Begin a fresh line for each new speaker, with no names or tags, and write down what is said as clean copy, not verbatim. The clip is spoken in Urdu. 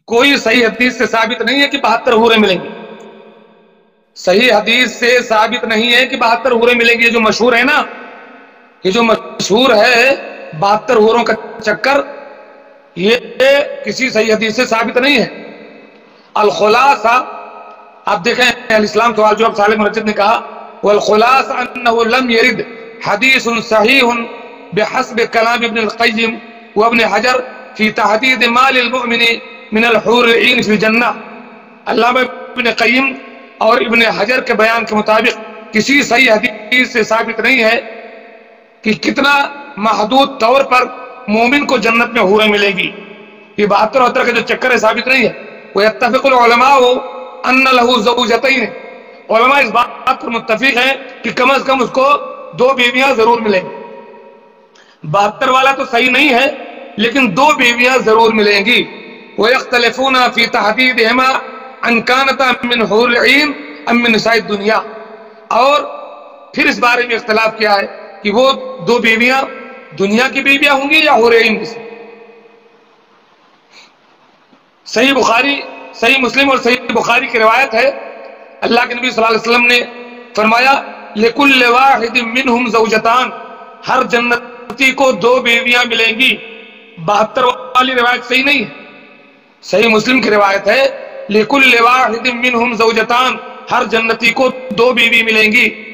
کوئی صحیح حدیث سے ثابت نہیں ہے کہ 72 حوریں ملیں گی. صحیح حدیث سے ثابت نہیں ہے کہ 72 حوریں ملیں گی. یہ جو مشہور ہے نا، یہ جو مشہور ہے 72 حوروں کا چکر، یہ کسی صحیح حدیث سے ثابت نہیں ہے. الخلاصہ، آپ دیکھیں الاسلام سوال جو اب صالح منجد نے کہا، والخلاصہ انه لم يرد حدیث صحیح بحسب کلام ابن القیم وابن حجر فی تحدید ما للمؤمن من الحور العین فی الجنہ. علامہ ابن قیم اور ابن حجر کے بیان کے مطابق کسی صحیح حدیث سے ثابت نہیں ہے کہ کتنا محدود طور پر مومن کو جنت میں حوریں ملے گی. یہ 72 کا جو چکر ہے ثابت نہیں ہے. ويتفق العلماء ان له زوجتين، علماء اس بات پر متفق ہیں کہ کم از کم اس کو 2 بیویاں ضرور ملیں گی. 72 والا تو صحیح نہیں ہے لیکن 2 بیویاں ضرور ملیں گی. ويختلفون في تحديدهما ان كانتا من حور العين ام من نساء الدنيا، اور پھر اس بارے میں اختلاف کیا ہے کہ وہ 2 بیویاں دنیا کی بیویاں ہوں گی یا حور العین کی. صحیح بخاری، صحیح مسلم اور صحیح بخاری کی روایت ہے، اللہ کے نبی صلی اللہ علیہ وسلم نے فرمایا لِكُلِّ وَاحِدٍ مِّنْهُمْ زَوْجَتَانِ، ہر جنتی کو 2 بیویاں ملیں گی. 72 والی روایت صحیح نہیں ہے. صحیح مسلم کی روایت ہے لِكُلِّ وَاحِدٍ مِّنْهُمْ زَوْجَتَانِ، ہر جنتی کو 2 بیوی ملیں گی.